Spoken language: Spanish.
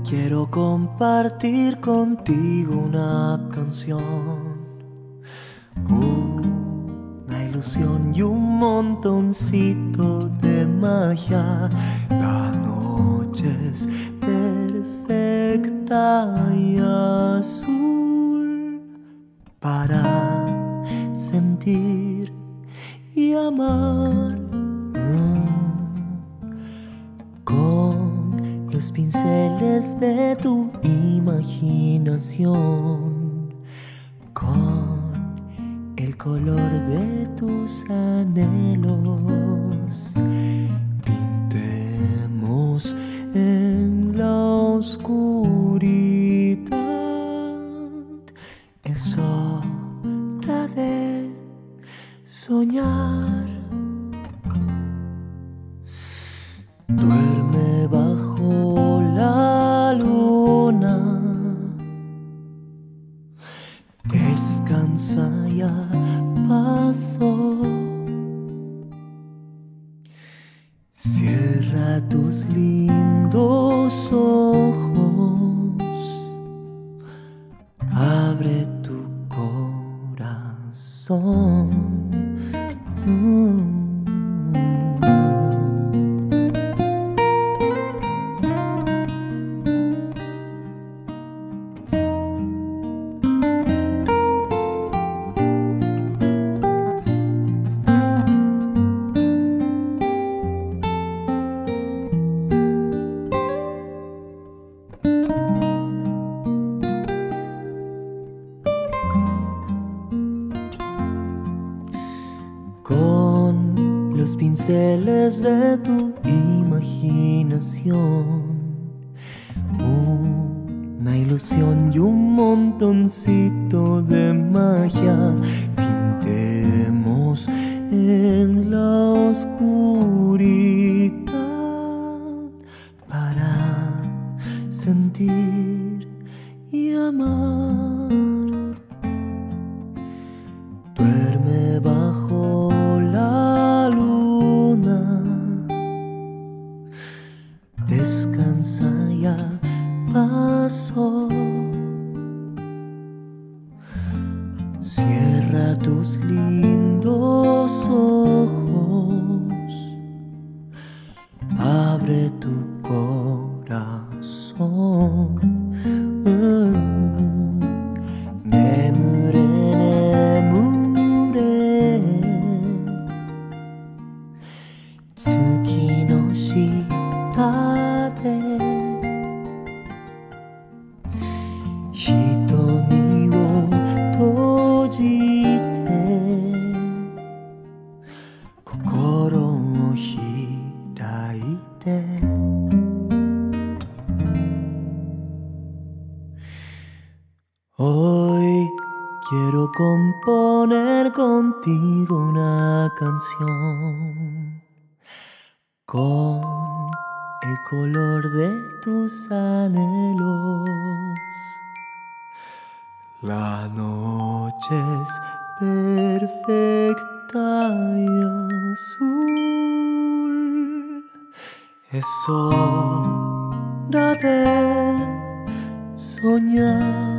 Quiero compartir contigo una canción, una ilusión y un montoncito de magia. La noche es perfecta y azul para sentir y amar. Con los pinceles de tu imaginación, con el color de tus anhelos, pintemos en la oscuridad. Es hora de soñar. Duerme bajo la luna, descansa, ya pasó. Cierra tus lindos ojos, abre tu corazón. Con los pinceles de tu imaginación, una ilusión y un montoncito de magia, pintemos en la oscuridad para sentir y amar. Duerme bajo la luna, descansa, ya pasó. Cierra tus lindos ojos, abre tu corazón. Tsuki no shita de hitomi wo tojite kokoro o hiraite. Hoy quiero componer contigo una canción, con el color de tus anhelos. La noche es perfecta y azul. Es hora de soñar.